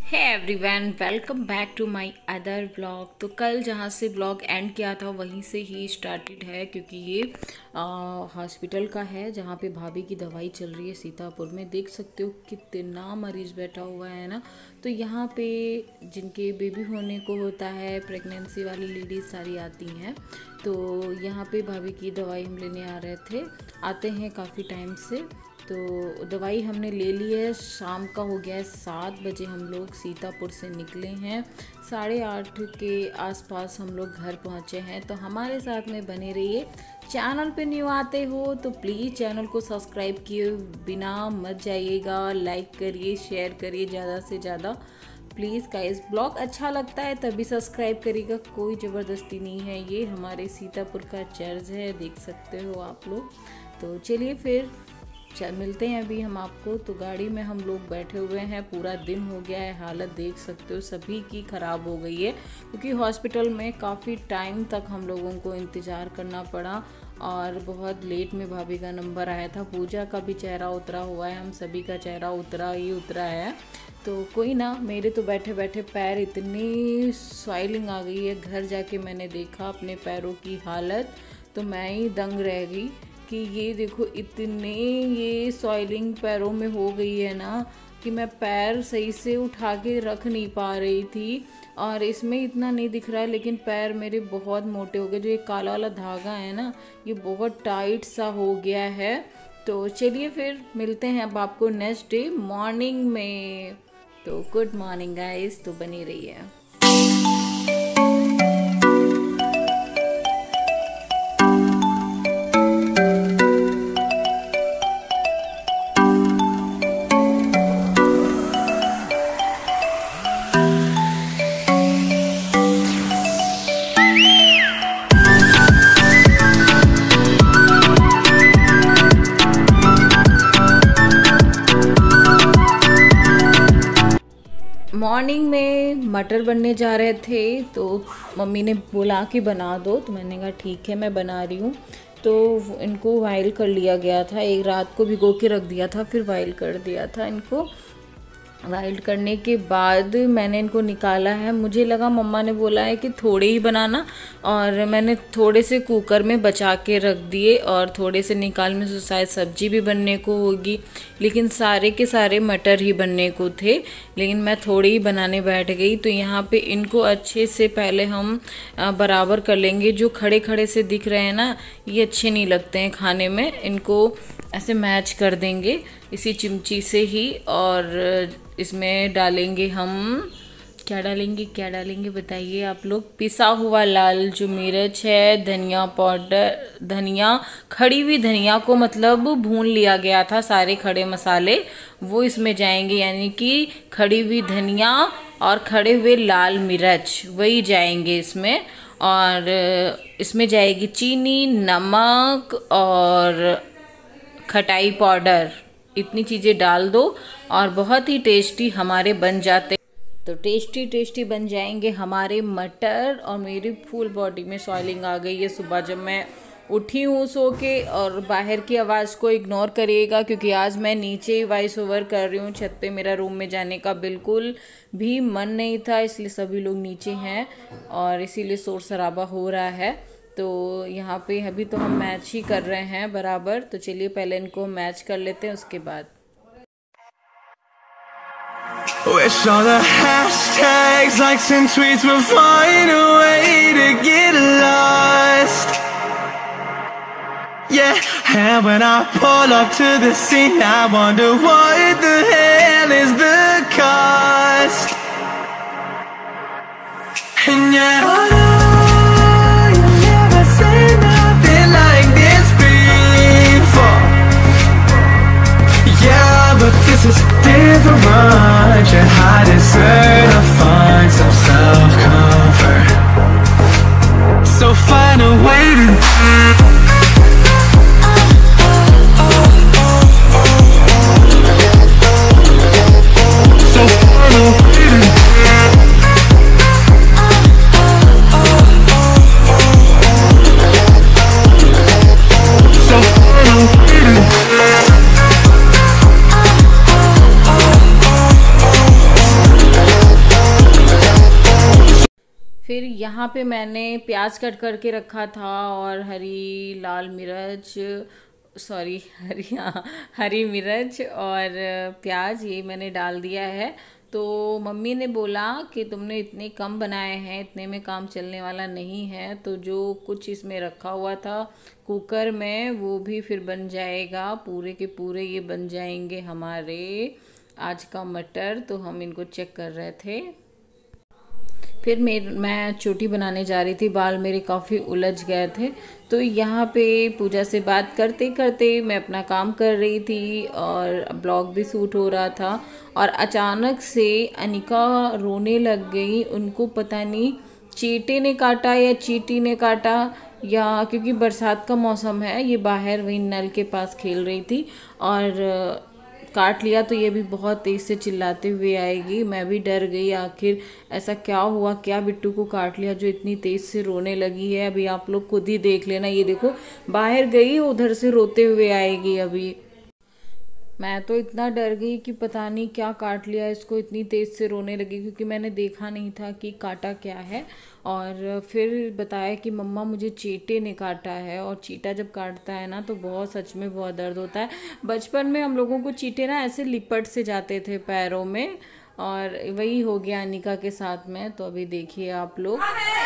Hey everyone, welcome back to my other blog. तो कल जहाँ से ब्लॉग एंड किया था वहीं से ही स्टार्टेड है, क्योंकि ये हॉस्पिटल का है जहाँ पे भाभी की दवाई चल रही है सीतापुर में। देख सकते हो कितना मरीज़ बैठा हुआ है ना। तो यहाँ पे जिनके बेबी होने को होता है, प्रेगनेंसी वाली लेडीज़ सारी आती हैं। तो यहाँ पे भाभी की दवाई हम लेने आ रहे थे, आते हैं काफ़ी टाइम से। तो दवाई हमने ले ली है। शाम का हो गया है 7 बजे, हम लोग सीतापुर से निकले हैं। 8:30 के आसपास हम लोग घर पहुंचे हैं। तो हमारे साथ में बने रहिए। चैनल पे न्यू आते हो तो प्लीज़ चैनल को सब्सक्राइब किए बिना मत जाइएगा। लाइक करिए, शेयर करिए ज़्यादा से ज़्यादा प्लीज़ गाइस। ब्लॉग अच्छा लगता है तभी सब्सक्राइब करिएगा, कोई ज़बरदस्ती नहीं है। ये हमारे सीतापुर का चर्च है, देख सकते हो आप लोग। तो चलिए फिर मिलते हैं अभी हम आपको। तो गाड़ी में हम लोग बैठे हुए हैं, पूरा दिन हो गया है। हालत देख सकते हो सभी की ख़राब हो गई है, क्योंकि हॉस्पिटल में काफ़ी टाइम तक हम लोगों को इंतज़ार करना पड़ा और बहुत लेट में भाभी का नंबर आया था। पूजा का भी चेहरा उतरा हुआ है, हम सभी का चेहरा उतरा है। तो कोई ना, मेरे तो बैठे बैठे पैर इतनी स्वाइलिंग आ गई है। घर जाके मैंने देखा अपने पैरों की हालत, तो मैं ही दंग रह गई कि ये देखो इतने ये सॉइलिंग पैरों में हो गई है ना कि मैं पैर सही से उठा के रख नहीं पा रही थी। और इसमें इतना नहीं दिख रहा है, लेकिन पैर मेरे बहुत मोटे हो गए। जो ये काला वाला धागा है ना, ये बहुत टाइट सा हो गया है। तो चलिए फिर मिलते हैं अब आपको नेक्स्ट डे मॉर्निंग में। तो गुड मॉर्निंग गाइस, तो बनी रहिए। मॉर्निंग में मटर बनने जा रहे थे, तो मम्मी ने बोला कि बना दो, तो मैंने कहा ठीक है मैं बना रही हूँ। तो इनको बॉयल कर लिया गया था, एक रात को भिगो के रख दिया था, फिर बॉयल कर दिया था इनको। बॉयल करने के बाद मैंने इनको निकाला है। मुझे लगा मम्मा ने बोला है कि थोड़े ही बनाना, और मैंने थोड़े से कुकर में बचा के रख दिए और थोड़े से निकालने से शायद सब्जी भी बनने को होगी, लेकिन सारे के सारे मटर ही बनने को थे। लेकिन मैं थोड़ी ही बनाने बैठ गई। तो यहाँ पे इनको अच्छे से पहले हम बराबर कर लेंगे। जो खड़े खड़े से दिख रहे हैं ना, ये अच्छे नहीं लगते हैं खाने में। इनको ऐसे मैच कर देंगे इसी चिमची से ही। और इसमें डालेंगे हम, क्या डालेंगे बताइए आप लोग। पिसा हुआ लाल जो मिर्च है, धनिया पाउडर, धनिया, खड़ी हुई धनिया को मतलब भून लिया गया था, सारे खड़े मसाले वो इसमें जाएंगे। यानी कि खड़ी हुई धनिया और खड़े हुए लाल मिर्च वही जाएंगे इसमें। और इसमें जाएगी चीनी, नमक और खटाई पाउडर। इतनी चीज़ें डाल दो और बहुत ही टेस्टी हमारे बन जाते। तो टेस्टी बन जाएंगे हमारे मटर। और मेरी फुल बॉडी में सॉइलिंग आ गई है सुबह जब मैं उठी हूँ सो के। और बाहर की आवाज़ को इग्नोर करिएगा, क्योंकि आज मैं नीचे ही वॉइस ओवर कर रही हूँ। छत पे मेरा रूम में जाने का बिल्कुल भी मन नहीं था, इसलिए सभी लोग नीचे हैं और इसीलिए शोर शराबा हो रहा है। तो यहाँ पे अभी तो हम मैच ही कर रहे हैं बराबर। तो चलिए पहले इनको मैच कर लेते हैं, उसके बाद। Wish all the hashtags, likes and tweets will find a way to get lost. Yeah, and when I pull up to the scene, I wonder what the hell is the cost. And yet I know you've never seen nothing like this before. Yeah, but this is different. I deserve to find some self-comfort. So find a way to फिर यहाँ पे मैंने प्याज cut करके रखा था और हरी लाल मिर्च, सॉरी हरी, हाँ, हरी मिर्च और प्याज ये मैंने डाल दिया है। तो मम्मी ने बोला कि तुमने इतने कम बनाए हैं, इतने में काम चलने वाला नहीं है, तो जो कुछ इसमें रखा हुआ था कुकर में वो भी फिर बन जाएगा, पूरे के पूरे ये बन जाएंगे हमारे आज का मटर। तो हम इनको चेक कर रहे थे। फिर मैं चोटी बनाने जा रही थी, बाल मेरे काफ़ी उलझ गए थे। तो यहाँ पे पूजा से बात करते करते मैं अपना काम कर रही थी और ब्लॉग भी शूट हो रहा था। और अचानक से अनिका रोने लग गई। उनको पता नहीं चींटी ने काटा या चींटी ने काटा, या क्योंकि बरसात का मौसम है, ये बाहर वहीं नल के पास खेल रही थी और काट लिया। तो ये भी बहुत तेज़ से चिल्लाते हुए आएगी। मैं भी डर गई, आखिर ऐसा क्या हुआ, क्या बिट्टू को काट लिया जो इतनी तेज़ से रोने लगी है। अभी आप लोग खुद ही देख लेना, ये देखो बाहर गई उधर से रोते हुए आएगी अभी। मैं तो इतना डर गई कि पता नहीं क्या काट लिया इसको, इतनी तेज़ से रोने लगी, क्योंकि मैंने देखा नहीं था कि काटा क्या है। और फिर बताया कि मम्मा मुझे चींटे ने काटा है। और चींटा जब काटता है ना तो बहुत, सच में बहुत दर्द होता है। बचपन में हम लोगों को चींटे ना ऐसे लिपट से जाते थे पैरों में, और वही हो गया अनिका के साथ में। तो अभी देखिए आप लोग,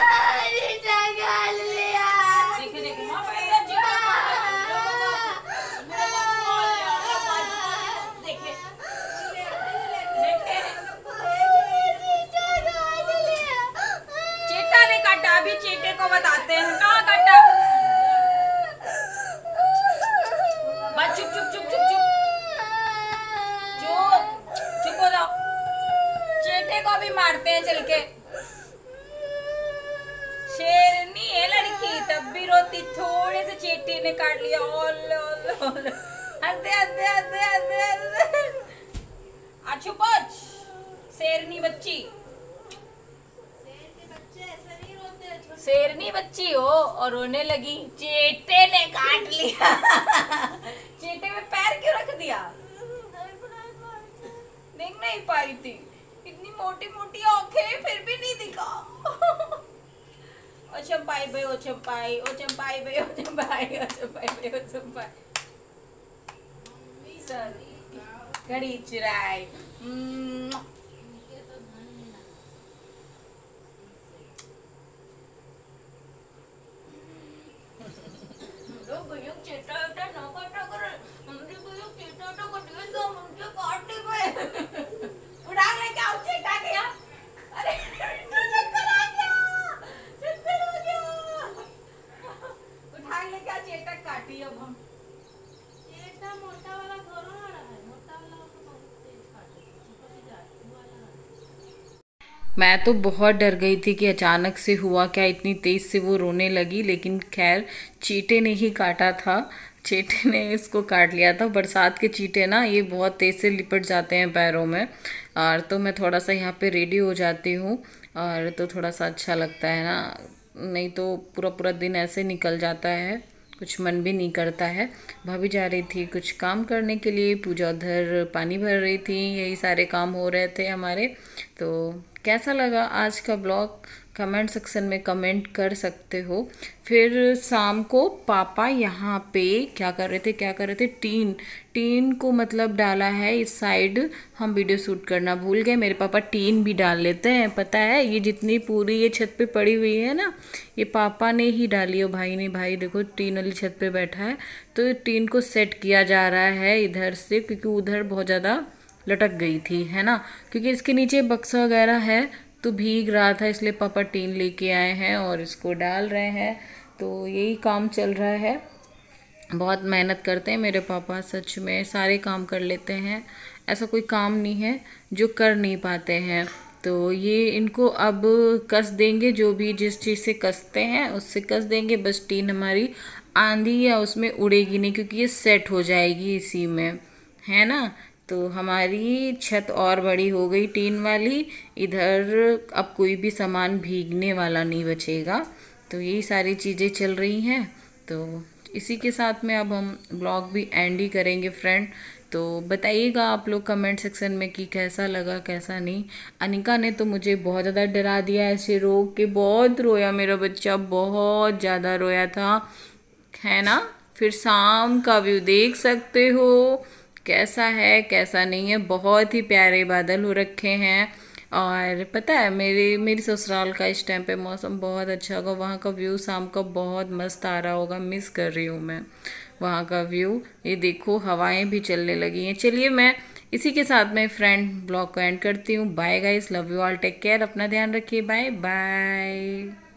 चींटे को बताते हैं कहाँ काटा। बस चुप चुप चुप चुप चुप चुप चुप हो जाओ। चींटे को भी मारते हैं चल के। शेरनी है लड़की, तब भी रोती, थोड़े से चींटी ने काट लिया। हंसते हंसते हंसते हंसते हंसते चुप हो शेरनी बच्ची। शेरनी बच्ची हो और रोने लगी, चींटे ने काट लिया। चींटे में पैर क्यों रख दिया? देख नहीं पाई थी, इतनी मोटी मोटी आंखें फिर भी नहीं दिखा। ओ चंपाई भाई, ओ चंपाई, ओ चंपाई भाई, ओ चंपाई, ओ चंपाई भाई, ओ चंपाई। घड़ी चुराई। मैं तो बहुत डर गई थी कि अचानक से हुआ क्या, इतनी तेज़ से वो रोने लगी। लेकिन खैर चींटे ने ही काटा था, चींटे ने इसको काट लिया था। बरसात के चींटे ना ये बहुत तेज़ से लिपट जाते हैं पैरों में। और तो मैं थोड़ा सा यहाँ पे रेडी हो जाती हूँ, और तो थोड़ा सा अच्छा लगता है ना, नहीं तो पूरा पूरा दिन ऐसे निकल जाता है, कुछ मन भी नहीं करता है। भाभी जा रही थी कुछ काम करने के लिए, पूजा उधर पानी भर रही थी, यही सारे काम हो रहे थे हमारे। तो कैसा लगा आज का ब्लॉग कमेंट सेक्शन में कमेंट कर सकते हो। फिर शाम को पापा यहाँ पे क्या कर रहे थे, टीन को मतलब डाला है इस साइड। हम वीडियो शूट करना भूल गए, मेरे पापा टीन भी डाल लेते हैं, पता है। ये जितनी पूरी ये छत पे पड़ी हुई है ना, ये पापा ने ही डाली है, भाई ने। भाई देखो टीन वाली छत पे बैठा है, तो टीन को सेट किया जा रहा है इधर से, क्योंकि उधर बहुत ज़्यादा लटक गई थी, है ना। क्योंकि इसके नीचे बक्सा वगैरह है तो भीग रहा था, इसलिए पापा टीन लेके आए हैं और इसको डाल रहे हैं। तो यही काम चल रहा है। बहुत मेहनत करते हैं मेरे पापा, सच में सारे काम कर लेते हैं, ऐसा कोई काम नहीं है जो कर नहीं पाते हैं। तो ये इनको अब कस देंगे, जो भी जिस चीज़ से कसते हैं उससे कस देंगे। बस टीन हमारी आंधी या उसमें उड़ेगी नहीं, क्योंकि ये सेट हो जाएगी इसी में, है ना। तो हमारी छत और बड़ी हो गई टीन वाली, इधर अब कोई भी सामान भीगने वाला नहीं बचेगा। तो यही सारी चीज़ें चल रही हैं। तो इसी के साथ में अब हम ब्लॉग भी एंड ही करेंगे फ्रेंड, तो बताइएगा आप लोग कमेंट सेक्शन में कि कैसा लगा कैसा नहीं। अनिका ने तो मुझे बहुत ज़्यादा डरा दिया, ऐसे रो के बहुत रोया मेरा बच्चा, बहुत ज़्यादा रोया था, है ना। फिर शाम का व्यू देख सकते हो कैसा है कैसा नहीं है, बहुत ही प्यारे बादल हो रखे हैं। और पता है मेरी ससुराल का इस टाइम पे मौसम बहुत अच्छा होगा, वहाँ का व्यू शाम का बहुत मस्त आ रहा होगा, मिस कर रही हूँ मैं वहाँ का व्यू। ये देखो हवाएं भी चलने लगी हैं। चलिए मैं इसी के साथ में फ्रेंड ब्लॉग को एंड करती हूँ। Bye guys, love you all, take care, अपना ध्यान रखिए, बाय बाय।